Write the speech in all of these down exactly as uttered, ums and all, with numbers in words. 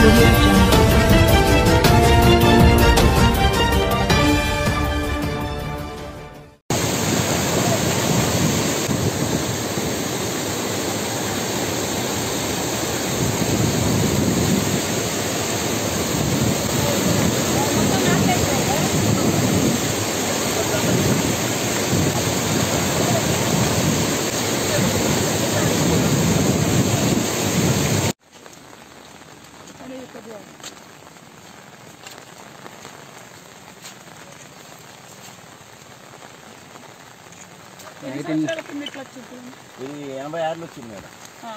audio jungle. ఎనభై ఆరులో వచ్చింది మేడం.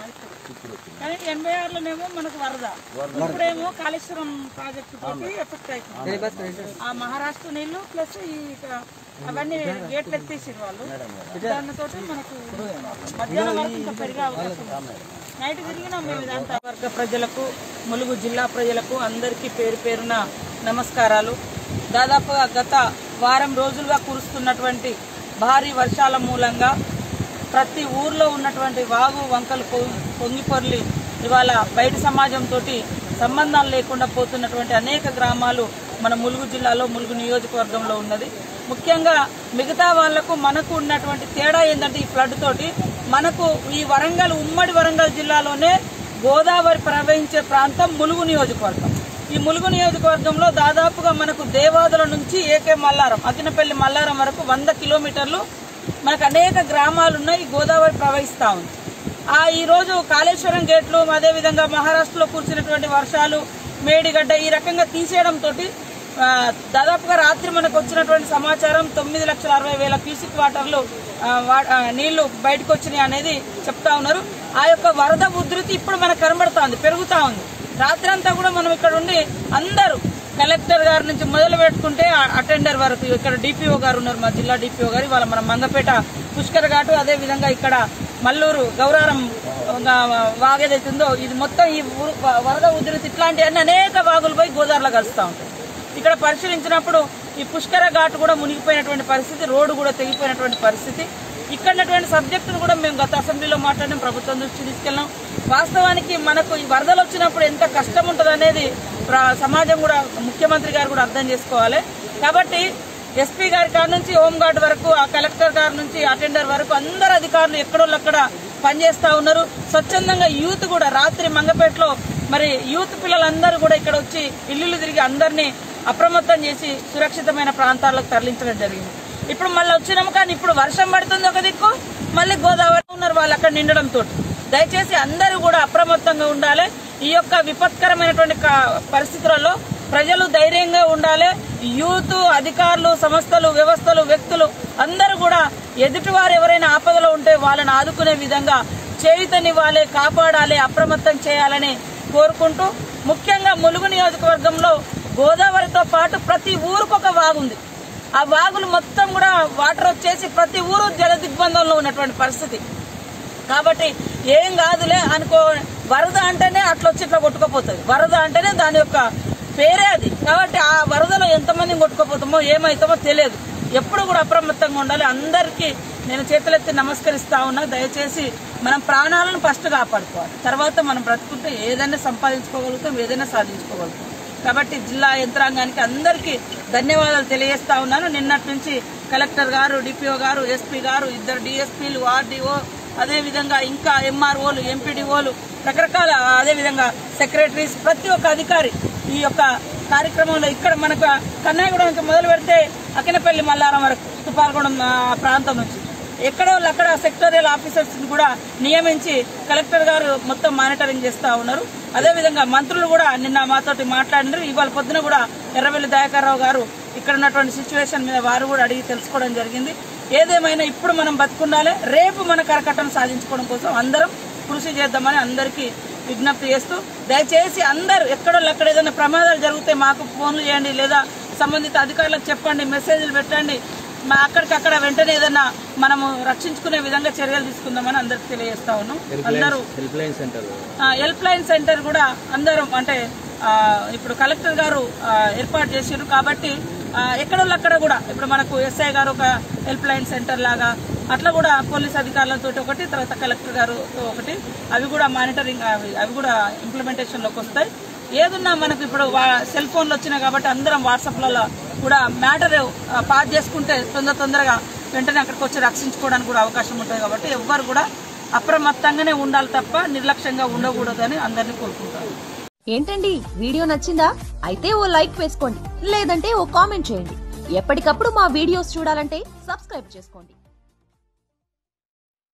కానీ ఎనభై ఆరులోనేమో మనకు వరద, ఇప్పుడేమో కాళేశ్వరం ప్రాజెక్టు తోటి ఎఫెక్ట్ అవుతుంది. ఆ మహారాష్ట్ర నీళ్లు ప్లస్ ఈ అవన్నీ గేట్లు ఎత్తేసారు వాళ్ళు. దానితో మనకు మధ్యాహ్నం వరకు ఇంకా పెరిగే అవకాశం. నైట్ తిరిగినా మేము ఇదంతా వర్గ ప్రజలకు, ములుగు జిల్లా ప్రజలకు అందరికీ పేరు పేరున నమస్కారాలు. దాదాపుగా గత వారం రోజులుగా కురుస్తున్నటువంటి భారీ వర్షాల మూలంగా ప్రతి ఊర్లో ఉన్నటువంటి వాగు వంకలు పొంగిపొర్లి ఇవాళ బయట సమాజంతో సంబంధాలు లేకుండా పోతున్నటువంటి అనేక గ్రామాలు మన ములుగు జిల్లాలో, ములుగు నియోజకవర్గంలో ఉన్నది. ముఖ్యంగా మిగతా వాళ్లకు మనకు ఉన్నటువంటి తేడా ఏంటంటే ఈ ఫ్లడ్ తోటి మనకు ఈ వరంగల్, ఉమ్మడి వరంగల్ జిల్లాలోనే గోదావరి ప్రవహించే ప్రాంతం ములుగు నియోజకవర్గం. ఈ ములుగు నియోజకవర్గంలో దాదాపుగా మనకు దేవాదుల నుంచి ఏకే మల్లారం, అకినపల్లి మల్లారం వరకు వంద కిలోమీటర్లు మనకు అనేక గ్రామాలు ఉన్నాయి. గోదావరి ప్రవహిస్తా ఉంది. ఆ ఈ రోజు కాళేశ్వరం గేట్లు, అదేవిధంగా మహారాష్ట్రలో కురిసినటువంటి వర్షాలు, మేడిగడ్డ ఈ రకంగా తీసేయడంతో దాదాపుగా రాత్రి మనకు వచ్చినటువంటి సమాచారం తొమ్మిది లక్షల అరవై వేల క్యూసిక్ వాటర్లు నీళ్లు బయటకు వచ్చినాయి అనేది చెప్తా ఉన్నారు. ఆ యొక్క వరద ఉధృతి ఇప్పుడు మనకు కనబడతా ఉంది, పెరుగుతా ఉంది. రాత్రి అంతా కూడా మనం ఇక్కడ ఉండి అందరూ కలెక్టర్ గారి నుంచి మొదలు పెట్టుకుంటే అటెండర్ వరకు, ఇక్కడ డిపిఓ గారు ఉన్నారు, మా జిల్లా డిపిఓ గారు, వాళ్ళ మన మంగపేట పుష్కర్ ఘాటు, అదే విధంగా ఇక్కడ మల్లూరు గౌరారం వాగేదైతుందో ఇది మొత్తం ఈ వరద ఉధృతి ఇట్లాంటి అన్ని అనేక వాగులు పోయి గోదావరిలో కలుస్తూ ఉంటాయి. ఇక్కడ పరిశీలించినప్పుడు ఈ పుష్కర ఘాటు కూడా మునిగిపోయినటువంటి పరిస్థితి, రోడ్డు కూడా తెగిపోయినటువంటి పరిస్థితి. ఇక్కడటువంటి సబ్జెక్టును కూడా మేము గత అసెంబ్లీలో మాట్లాడినాం, ప్రభుత్వం దృష్టి తీసుకెళ్ళాం. వాస్తవానికి మనకు ఈ వరదలు వచ్చినప్పుడు ఎంత కష్టం ఉంటుంది అనేది సమాజం కూడా, ముఖ్యమంత్రి గారు కూడా అర్థం చేసుకోవాలి. కాబట్టి ఎస్పీ గారి కాడ నుంచి హోంగార్డ్ వరకు, ఆ కలెక్టర్ గారి నుంచి అటెండర్ వరకు అందరు అధికారులు ఎక్కడోళ్ళు అక్కడ పనిచేస్తా ఉన్నారు. స్వచ్ఛందంగా యూత్ కూడా రాత్రి మంగపేటలో మరి యూత్ పిల్లలందరూ కూడా ఇక్కడ వచ్చి ఇల్లు తిరిగి అందరినీ అప్రమత్తం చేసి సురక్షితమైన ప్రాంతాలకు తరలించడం జరిగింది. ఇప్పుడు మళ్ళీ వచ్చినాము, కానీ ఇప్పుడు వర్షం పడుతుంది ఒక దిక్కు, మళ్ళీ గోదావరి ఉన్నారు వాళ్ళు అక్కడ నిండడంతో. దయచేసి అందరూ కూడా అప్రమత్తంగా ఉండాలి. ఈ యొక్క విపత్కరమైనటువంటి పరిస్థితులలో ప్రజలు ధైర్యంగా ఉండాలి. యూత్, అధికారులు, సంస్థలు, వ్యవస్థలు, వ్యక్తులు అందరూ కూడా ఎదుటివారు ఎవరైనా ఆపదలో ఉంటే వాళ్ళని ఆదుకునే విధంగా చేయుతనివ్వాలి, కాపాడాలి, అప్రమత్తం చేయాలని కోరుకుంటూ, ముఖ్యంగా ములుగు నియోజకవర్గంలో గోదావరితో పాటు ప్రతి ఊరికి ఒక వాగుంది. ఆ వాగులు మొత్తం కూడా వాటర్ వచ్చేసి ప్రతి ఊరు జల దిగ్బంధంలో ఉన్నటువంటి పరిస్థితి. కాబట్టి ఏం కాదులే అనుకో, వరద అంటేనే అట్లా వచ్చి ఇట్లా కొట్టుకుపోతుంది. వరద అంటేనే దాని యొక్క పేరే అది. కాబట్టి ఆ వరదలో ఎంతమంది కొట్టుకుపోతామో ఏమైతామో తెలియదు. ఎప్పుడు కూడా అప్రమత్తంగా ఉండాలి. అందరికీ నేను చేతులెత్తి నమస్కరిస్తా ఉన్నా. దయచేసి మనం ప్రాణాలను ఫస్ట్ కాపాడుకోవాలి, తర్వాత మనం బ్రతుకుంటే ఏదైనా సంపాదించుకోగలుగుతాం, ఏదైనా సాధించుకోగలుగుతాం. కాబట్టి జిల్లా యంత్రాంగానికి అందరికీ ధన్యవాదాలు తెలియజేస్తా ఉన్నాను. నిన్నటి నుంచి కలెక్టర్ గారు, డిపిఓ గారు, ఎస్పీ గారు, ఇద్దరు డిఎస్పీలు, ఆర్డీఓ, అదేవిధంగా ఇంకా ఎంఆర్ఓలు, ఎంపీడీఓలు, రకరకాల అదేవిధంగా సెక్రటరీస్, ప్రతి ఒక్క అధికారి ఈ యొక్క కార్యక్రమంలో ఇక్కడ మనకు కన్నాయగూడ నుంచి మొదలు పెడితే అకినపల్లి మల్లారం వరకు తుపాలగూడెం ప్రాంతం నుంచి ఎక్కడో అక్కడ సెక్టోరియల్ ఆఫీసర్స్ కూడా నియమించి కలెక్టర్ గారు మొత్తం మానిటరింగ్ చేస్తా ఉన్నారు. అదేవిధంగా మంత్రులు కూడా నిన్న మాతోటి మాట్లాడినారు. ఇవాళ పొద్దున కూడా ఎర్రవెల్లి దయాకర్ రావు గారు ఇక్కడ ఉన్నటువంటి సిచ్యువేషన్ మీద వారు కూడా అడిగి తెలుసుకోవడం జరిగింది. ఏదేమైనా ఇప్పుడు మనం బతుకుండాలి, రేపు మన కరకట్టం సాధించుకోవడం కోసం అందరం కృషి చేద్దామని అందరికీ విజ్ఞప్తి చేస్తూ, దయచేసి అందరూ ఎక్కడో అక్కడ ఏదైనా ప్రమాదాలు జరిగితే మాకు ఫోన్లు చేయండి, లేదా సంబంధిత అధికారులకు చెప్పండి, మెసేజ్లు పెట్టండి. మా అక్కడికక్కడ వెంటనే ఏదైనా మనము రక్షించుకునే విధంగా చర్యలు తీసుకుందామని అందరికి తెలియజేస్తా ఉన్నాం. అందరూ హెల్ప్ లైన్ సెంటర్ కూడా అందరం అంటే ఇప్పుడు కలెక్టర్ గారు ఏర్పాటు చేశారు. కాబట్టి ఎక్కడోళ్ళు అక్కడ కూడా ఇప్పుడు మనకు ఎస్ఐ గారు ఒక హెల్ప్ లైన్ సెంటర్ లాగా అట్లా కూడా పోలీస్ అధికారులతో ఒకటి, తర్వాత కలెక్టర్ గారుతో ఒకటి, అవి కూడా మానిటరింగ్ అవి అవి కూడా ఇంప్లిమెంటేషన్లోకి వస్తాయి. ఏదున్నా మనకు ఇప్పుడు సెల్ ఫోన్లు వచ్చినాయి కాబట్టి అందరం వాట్సాప్లలో కూడా మ్యాటర్ పాస్ చేసుకుంటే తొందర తొందరగా వెంటనే అక్కడికి వచ్చి రక్షించుకోవడానికి కూడా అవకాశం ఉంటుంది. కాబట్టి ఎవ్వరు కూడా అప్రమత్తంగానే ఉండాలి తప్ప నిర్లక్ష్యంగా ఉండకూడదని అందరినీ కోరుకుంటారు. ఏంటండి వీడియో నచ్చిందా? అయితే ఓ లైక్ వేసుకోండి, లేదంటే ఓ కామెంట్ చేయండి. ఎప్పటికప్పుడు మా వీడియోస్ చూడాలంటే సబ్స్క్రైబ్ చేసుకోండి.